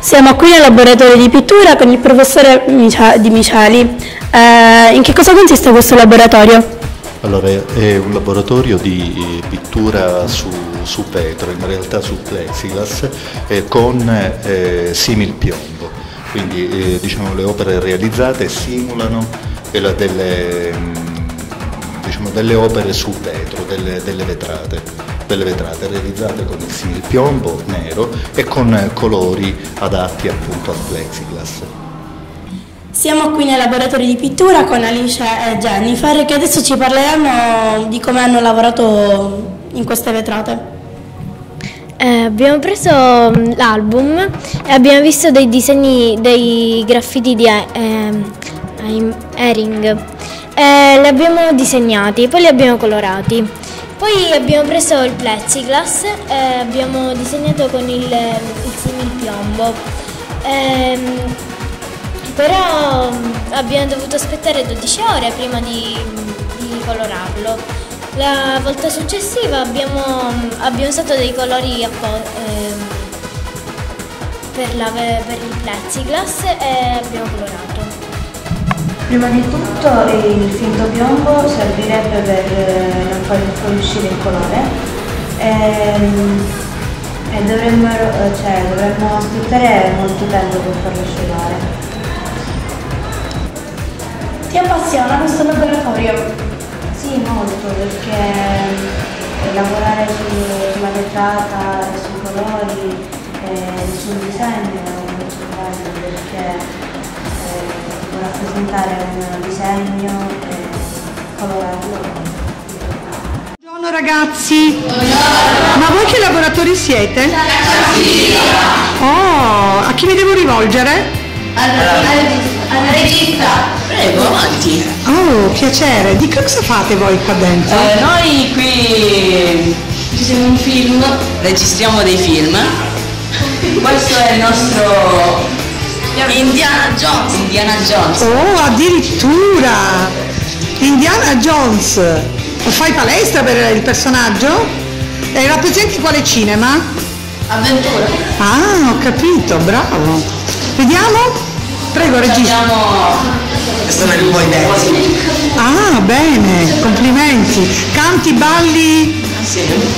Siamo qui al laboratorio di pittura con il professore Di Miceli. In che cosa consiste questo laboratorio? Allora, è un laboratorio di pittura su vetro, in realtà su plexiglass, con similpiombo. Quindi diciamo, le opere realizzate simulano delle opere su vetro, delle vetrate realizzate con il similpiombo nero e con colori adatti appunto al plexiglass. Siamo qui nel laboratorio di pittura con Alice e Jennifer che adesso ci parleranno di come hanno lavorato in queste vetrate. Abbiamo preso l'album e abbiamo visto dei disegni, dei graffiti di Hering. Li abbiamo disegnati, poi li abbiamo colorati. Poi abbiamo preso il plexiglass e abbiamo disegnato con il similpiombo. Però abbiamo dovuto aspettare 12 ore prima di colorarlo. La volta successiva abbiamo usato dei colori per il plexiglass e abbiamo colorato. Prima di tutto il finto piombo servirebbe per non far fuoriuscire il colore e dovremmo aspettare molto tempo per farlo asciugare. Ti appassiona questo laboratorio? Sì, molto, perché lavorare sulla vetrata, sui colori e sul disegno è molto bello perché rappresentare un disegno e colorarlo. Buongiorno ragazzi! Ma voi che laboratori siete? Oh, a chi mi devo rivolgere? Al regista. Prego, avanti. Oh, piacere. Di cosa fate voi qua dentro? Noi qui ci siamo un film, registriamo dei film. Questo è il nostro Indiana Jones. Oh, addirittura! Indiana Jones! Fai palestra per il personaggio? E rappresenti quale cinema? Avventura. Ah, ho capito, bravo. Vediamo? Prego, regista. Questo è il boy dance. Ah, bene, complimenti. Canti, balli? Sì.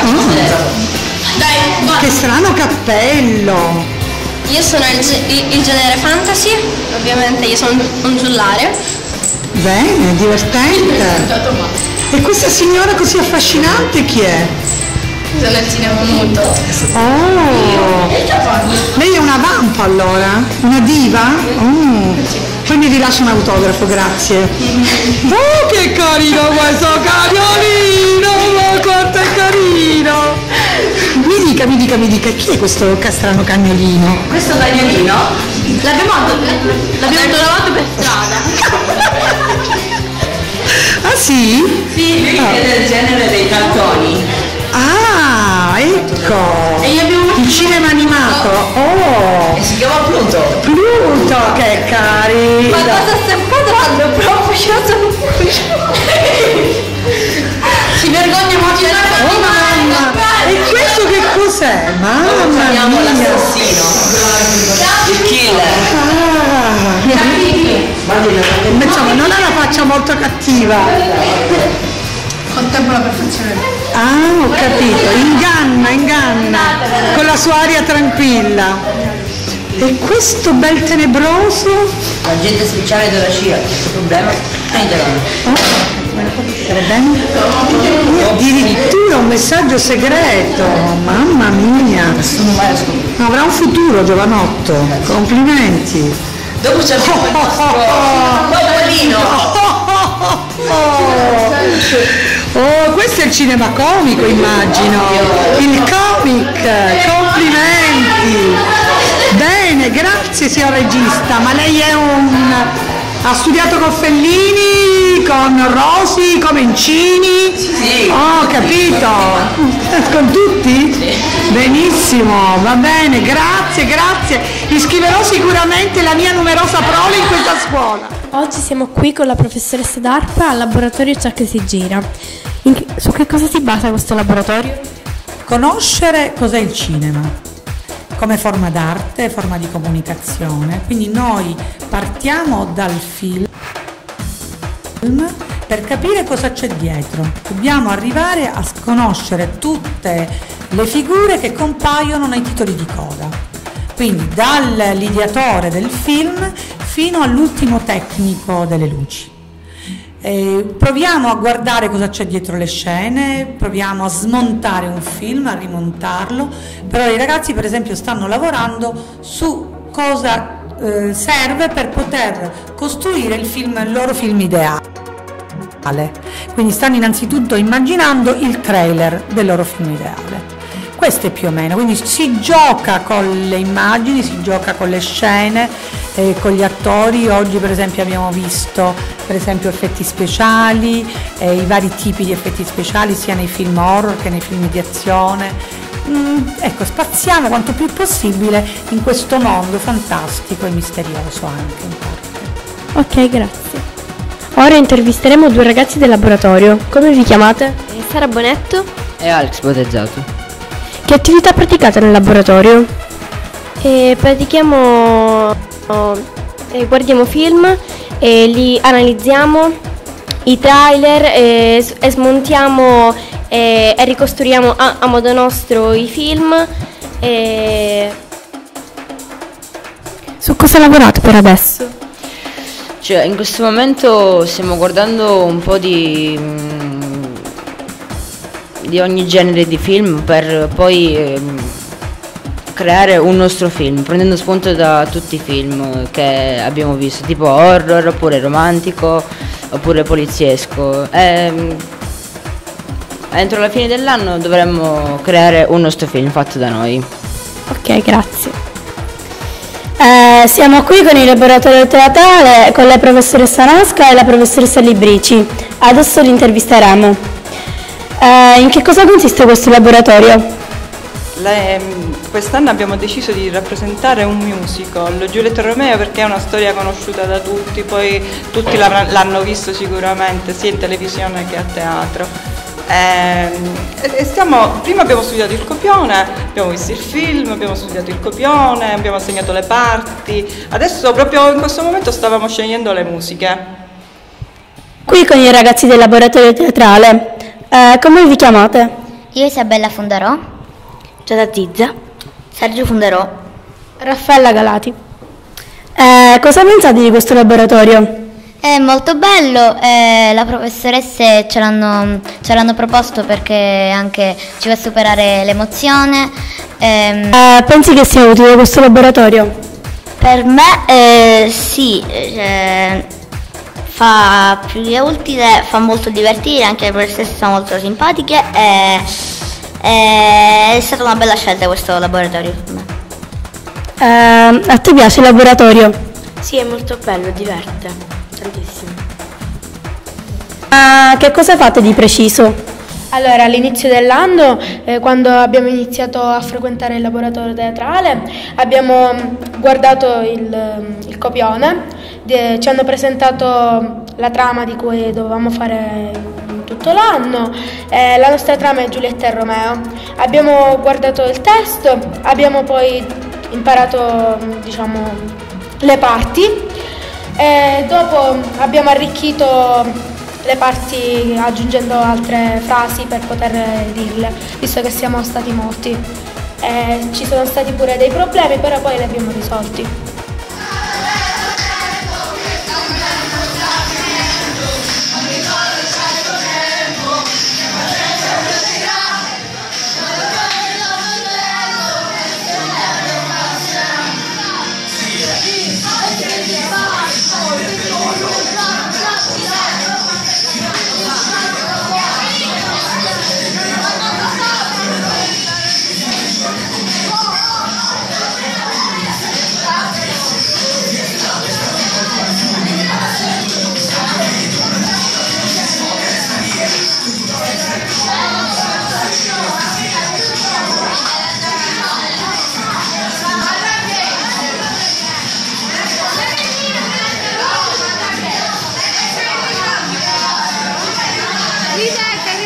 Dai, che strano cappello. Io sono il genere fantasy, ovviamente io sono un giullare. Bene, divertente. E questa signora così affascinante chi è? Sono il cinema muto. Oh, lei è una vampa allora? Una diva? Oh. Poi mi rilascia un autografo, grazie. Oh, che carino questo cagnolino! Oh, quanto è carino! Mi dica, chi è questo castrano cagnolino? Questo cagnolino L'abbiamo trovato per strada. Ah sì? sì, lui è del genere dei cartoni. Ah, ecco! E gli abbiamo il cinema animato! Oh! E si chiama Pluto. Pluto, che carino! Ma cosa stai parlando? Proprio Si vergogna molto di Oh mamma! E questo che cos'è? Mamma chiamiamo mia! l'assassino. Il killer. Insomma, non ha la faccia molto cattiva. Contempla la perfezione. Ah, ho capito. Inganna. Con la sua aria tranquilla. E questo bel tenebroso? L'agente speciale della CIA, questo problema è italiano. Addirittura un messaggio segreto, mamma mia, avrà un futuro giovanotto, complimenti. Dopo c'è il nostro Topolino. Oh, questo è il cinema comico, immagino, il comic, complimenti. Bene, grazie signor regista, ma lei è ha studiato con Fellini, con Rosi, Comencini? Sì. Oh, capito. Con tutti? Sì. Benissimo, va bene, grazie. Iscriverò sicuramente la mia numerosa prole in questa scuola. Oggi siamo qui con la professoressa d'arpa al laboratorio Ciò che si gira. Su che cosa si basa questo laboratorio? Conoscere cos'è il cinema, come forma d'arte, forma di comunicazione. Quindi noi partiamo dal film per capire cosa c'è dietro. Dobbiamo arrivare a conoscere tutte le figure che compaiono nei titoli di coda. Quindi dall'ideatore del film fino all'ultimo tecnico delle luci. Proviamo a guardare cosa c'è dietro le scene, proviamo a smontare un film, a rimontarlo, però i ragazzi per esempio stanno lavorando su cosa serve per poter costruire il loro film ideale. Quindi stanno innanzitutto immaginando il trailer del loro film ideale. Questo è più o meno, quindi si gioca con le immagini, si gioca con le scene, con gli attori. Oggi per esempio abbiamo visto effetti speciali, i vari tipi di effetti speciali sia nei film horror che nei film di azione. Ecco, spaziamo quanto più possibile in questo mondo fantastico e misterioso anche in parte. Ok, grazie. Ora intervisteremo due ragazzi del laboratorio. Come vi chiamate? Sara Bonetto. E Alex Battezzato. Che attività praticate nel laboratorio? Pratichiamo, guardiamo film, li analizziamo, i trailer, e smontiamo e ricostruiamo a modo nostro i film. Su cosa lavorate per adesso? Cioè, in questo momento stiamo guardando un po' di ogni genere di film per poi creare un nostro film, prendendo spunto da tutti i film che abbiamo visto, tipo horror, oppure romantico, oppure poliziesco. Entro la fine dell'anno dovremmo creare un nostro film fatto da noi. Ok, grazie. Siamo qui con il laboratorio teatrale con la professoressa Nasca e la professoressa Librici. Adesso li intervisteremo. In che cosa consiste questo laboratorio? Quest'anno abbiamo deciso di rappresentare un musical, Giulietta e Romeo, perché è una storia conosciuta da tutti, poi tutti l'hanno visto sicuramente sia in televisione che a teatro. Prima abbiamo studiato il copione, abbiamo visto il film, abbiamo studiato il copione, abbiamo assegnato le parti, adesso proprio in questo momento stavamo scegliendo le musiche. Qui con i ragazzi del laboratorio teatrale, come vi chiamate? Io Isabella Fundarò, Giada Zizza, Sergio Fundarò, Raffaella Galati. Cosa pensate di questo laboratorio? È molto bello, le professoresse ce l'hanno proposto perché anche ci fa superare l'emozione. Pensi che sia utile questo laboratorio? Per me sì, fa più che utile, fa molto divertire, anche le professoresse sono molto simpatiche, è stata una bella scelta questo laboratorio per me. A te piace il laboratorio? Sì, è molto bello, diverte tantissimo. Che cosa fate di preciso? Allora, all'inizio dell'anno, quando abbiamo iniziato a frequentare il laboratorio teatrale, abbiamo guardato il copione, ci hanno presentato la trama di cui dovevamo fare tutto l'anno. La nostra trama è Giulietta e Romeo. Abbiamo guardato il testo, abbiamo poi imparato, le parti. Dopo abbiamo arricchito le parti aggiungendo altre frasi per poter dirle, visto che siamo stati molti. Ci sono stati pure dei problemi, però poi li abbiamo risolti.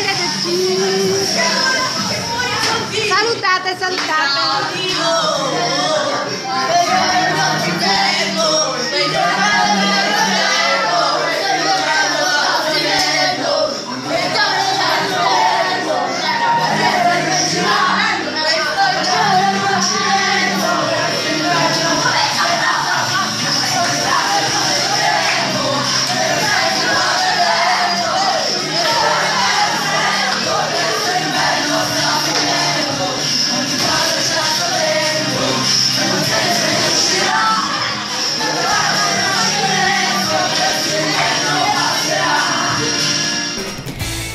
Salutate.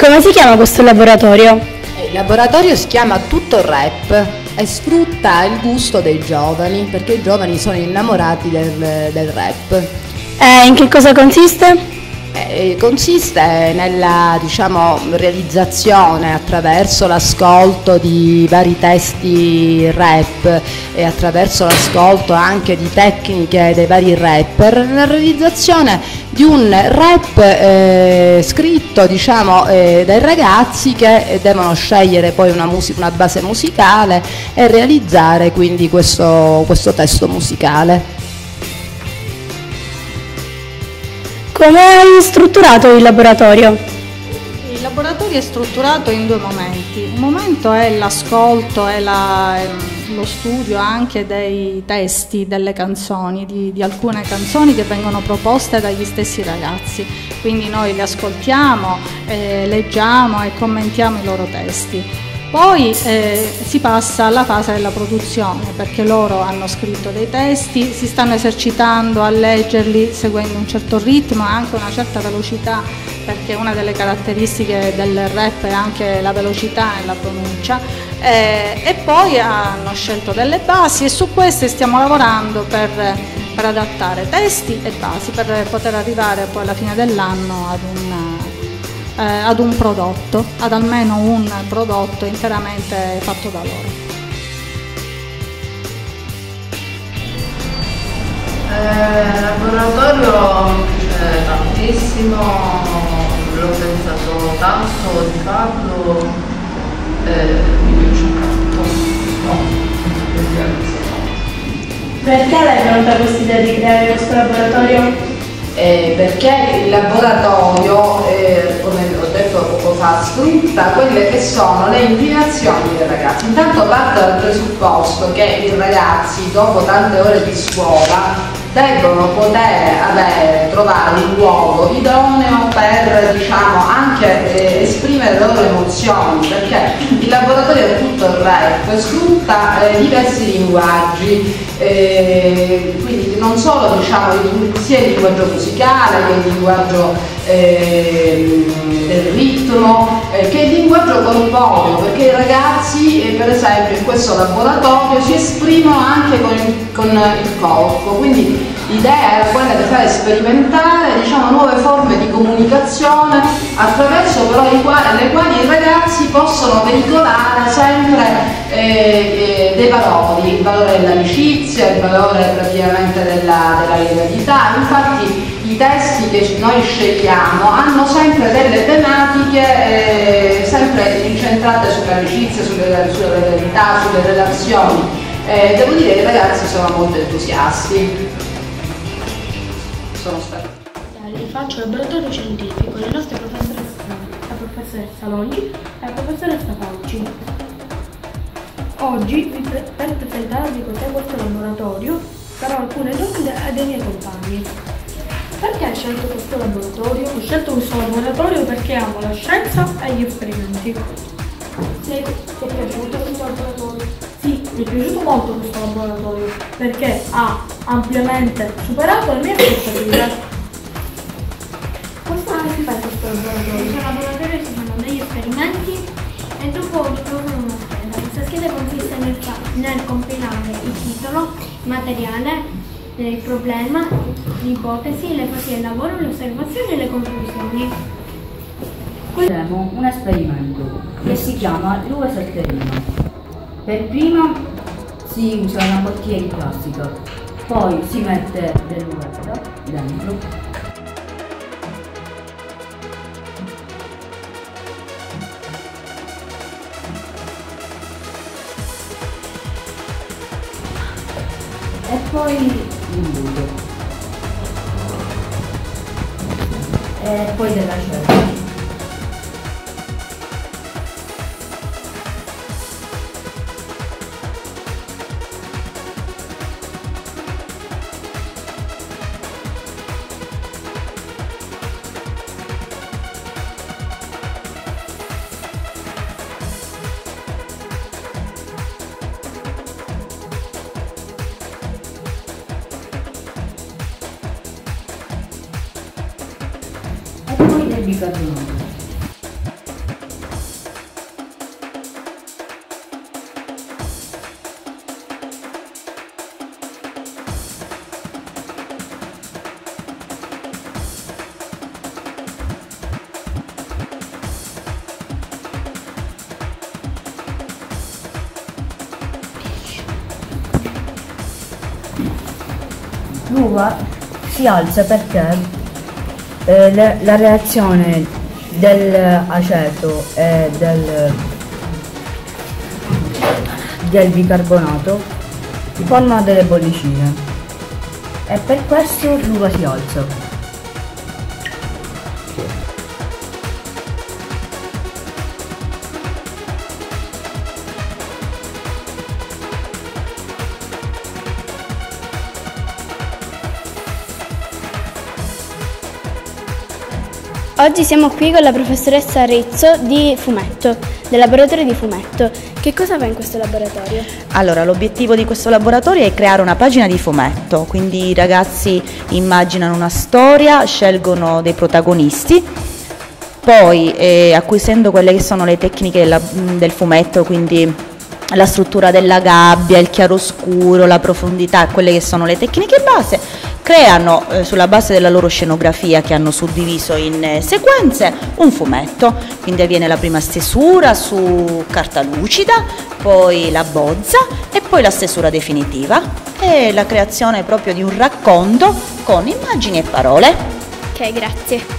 Come si chiama questo laboratorio? Il laboratorio si chiama Tutto Rap e sfrutta il gusto dei giovani, perché i giovani sono innamorati del rap. In che cosa consiste? Consiste nella, diciamo, realizzazione attraverso l'ascolto di vari testi rap e attraverso l'ascolto anche di tecniche dei vari rapper, nella realizzazione di un rap scritto, diciamo, dai ragazzi che devono scegliere poi una base musicale e realizzare quindi questo testo musicale. Come hai strutturato il laboratorio? Il laboratorio è strutturato in due momenti. Un momento è l'ascolto e lo studio anche dei testi delle canzoni, di alcune canzoni che vengono proposte dagli stessi ragazzi. Quindi noi le ascoltiamo, leggiamo e commentiamo i loro testi. Poi si passa alla fase della produzione, perché loro hanno scritto dei testi, si stanno esercitando a leggerli seguendo un certo ritmo e anche una certa velocità, perché una delle caratteristiche del rap è anche la velocità e la pronuncia, e poi hanno scelto delle basi e su queste stiamo lavorando per adattare testi e basi per poter arrivare poi alla fine dell'anno ad un prodotto, ad almeno un prodotto interamente fatto da loro. Il laboratorio mi piace tantissimo, l'ho pensato tanto di farlo, mi piace tanto. Perché l'hai venuta questa idea di creare questo laboratorio? Perché il laboratorio, come ho detto poco fa, sfrutta quelle che sono le inclinazioni dei ragazzi. Intanto parte dal presupposto che i ragazzi, dopo tante ore di scuola, debbono poter trovare un luogo idoneo per, diciamo, anche esprimere le loro emozioni, perché il laboratorio è tutto il rap, sfrutta diversi linguaggi, quindi non solo, diciamo, sia il linguaggio musicale che il linguaggio del ritmo, che il linguaggio corporeo, perché i ragazzi per esempio in questo laboratorio si esprimono anche con il corpo, quindi l'idea era quella di fare sperimentare, diciamo, nuove forme di comunicazione attraverso però le quali i ragazzi possono veicolare sempre dei valori, il valore dell'amicizia, il valore praticamente della legalità. Infatti i testi che noi scegliamo hanno sempre delle tematiche sempre incentrate sull'amicizia, sulla legalità, sulle relazioni. Devo dire che i ragazzi sono molto entusiasti. Faccio laboratorio scientifico, le nostre professoresse, la professoressa Loggi e la professoressa Fauci. Oggi, per presentarvi con te questo laboratorio, farò alcune domande dei miei compagni. Perché hai scelto questo laboratorio? Ho scelto questo laboratorio perché amo la scienza e gli esperimenti. Ti è piaciuto questo laboratorio? Sì, mi è piaciuto molto questo laboratorio perché ha ampiamente superato le mie aspettative. Cosa si fa in questo laboratorio? In questo laboratorio si fanno degli esperimenti e dopo ritrovo una scheda. Questa scheda consiste nel compilare il titolo, il materiale, il problema, l'ipotesi, le fasi del lavoro, le osservazioni e le conclusioni. Faremo un esperimento che si chiama l'uva salterina. Per prima si usa una bottiglia di plastica, poi si mette dell'uvetta dentro. E poi l'imbuto e poi della cera. E poi del bicarbonato. l'uva si alza perché la reazione dell'aceto e del bicarbonato forma delle bollicine e per questo l'uva si alza. Oggi siamo qui con la professoressa Rizzo di fumetto, del laboratorio di fumetto. Che cosa fa in questo laboratorio? Allora, l'obiettivo di questo laboratorio è creare una pagina di fumetto, quindi i ragazzi immaginano una storia, scelgono dei protagonisti, poi acquisendo quelle che sono le tecniche del fumetto, quindi la struttura della gabbia, il chiaroscuro, la profondità, quelle che sono le tecniche base, creano sulla base della loro scenografia che hanno suddiviso in sequenze un fumetto, quindi avviene la prima stesura su carta lucida, poi la bozza e poi la stesura definitiva e la creazione proprio di un racconto con immagini e parole. Ok, grazie.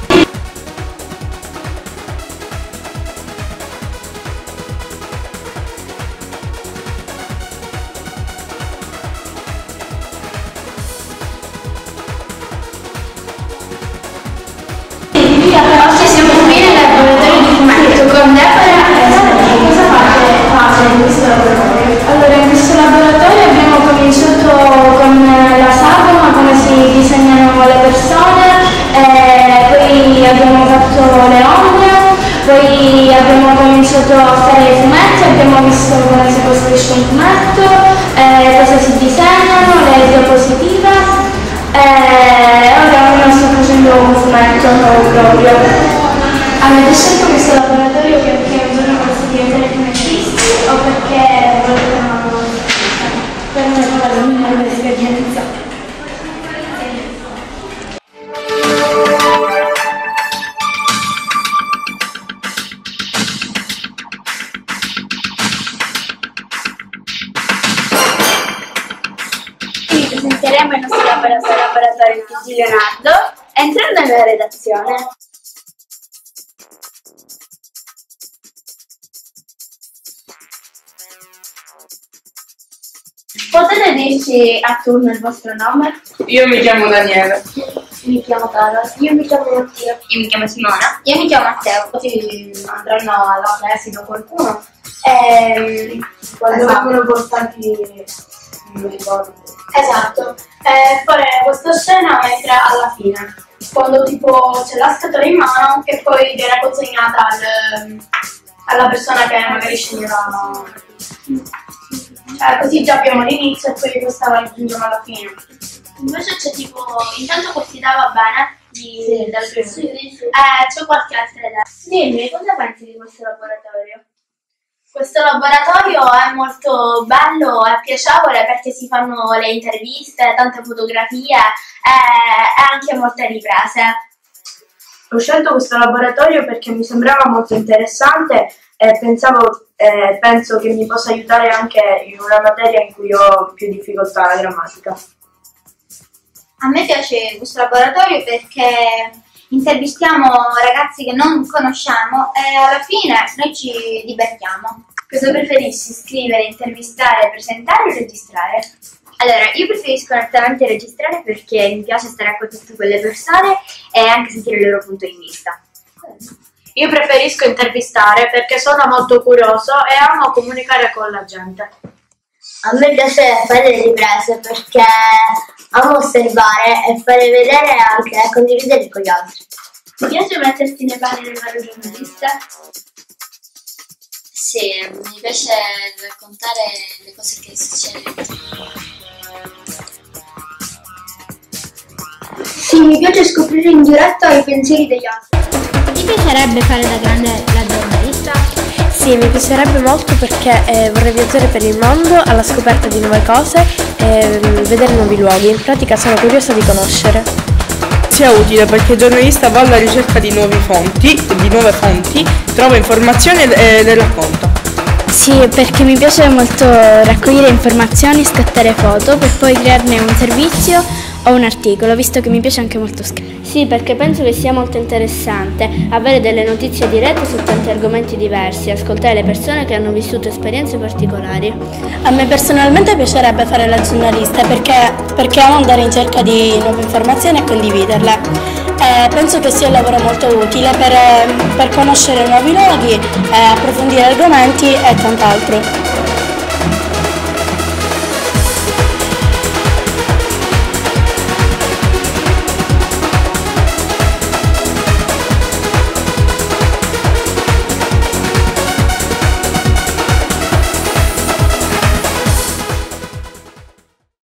Oggi siamo qui nel laboratorio di fumetto con Deborah e Stefania. Cosa fate in questo laboratorio? Allora, in questo laboratorio abbiamo cominciato con la sagoma, come si disegnano le persone, poi abbiamo fatto le ombre, poi abbiamo cominciato a fare i fumetti, abbiamo visto come si costruisce un fumetto, cosa si disegnano, le diapositive. Ora uno sta facendo un fumetto proprio. Avete scelto questo laboratorio perché un giorno volete diventare fumettisti o perché volete per una nuova esperienza? Presenteremo il nostro laboratorio di Leonardo entrando nella redazione. Potete dirci a turno il vostro nome? Io mi chiamo Daniele. Mi chiamo Carla. Io mi chiamo Mattia. Io mi chiamo Simona. Io mi chiamo Matteo. Così andranno alla preside qualcuno. Quando vengono portati non mi ricordo. Esatto. Fare questa scena entra alla fine. Quando tipo c'è la scatola in mano che poi viene consegnata alla persona che magari sceglierà. Così già abbiamo l'inizio e poi questa la raggiungiamo alla fine. Invece c'è tipo, intanto questa va bene dal primo. C'è qualche altra idea. Dimmi, cosa pensi di questo laboratorio? Questo laboratorio è molto bello e piacevole perché si fanno le interviste, tante fotografie e anche molte riprese. Ho scelto questo laboratorio perché mi sembrava molto interessante e penso che mi possa aiutare anche in una materia in cui ho più difficoltà, la grammatica. A me piace questo laboratorio perché intervistiamo ragazzi che non conosciamo e alla fine noi ci divertiamo. Cosa preferisci? Scrivere, intervistare, presentare o registrare? Allora, io preferisco nettamente registrare perché mi piace stare a contatto con le persone e anche sentire il loro punto di vista. Io preferisco intervistare perché sono molto curioso e amo comunicare con la gente. A me piace fare le riprese perché amo osservare e fare vedere anche e condividere con gli altri. Ti piace metterti nei panni del vero giornalista? Sì, mi piace raccontare le cose che succedono. Sì, mi piace scoprire in diretta i pensieri degli altri. Ti piacerebbe fare da grande la giornalista? Sì, mi piacerebbe molto perché vorrei viaggiare per il mondo alla scoperta di nuove cose e vedere nuovi luoghi. In pratica sono curiosa di conoscere. Sia utile perché il giornalista va alla ricerca di nuove fonti, trova informazioni e le racconta. Sì, perché mi piace molto raccogliere informazioni, scattare foto per poi crearne un servizio o un articolo, visto che mi piace anche molto scrivere. Sì, perché penso che sia molto interessante avere delle notizie dirette su tanti argomenti diversi, ascoltare le persone che hanno vissuto esperienze particolari. A me personalmente piacerebbe fare la giornalista perché amo andare in cerca di nuove informazioni e condividerle. Penso che sia un lavoro molto utile per conoscere nuovi luoghi, approfondire argomenti e tant'altro.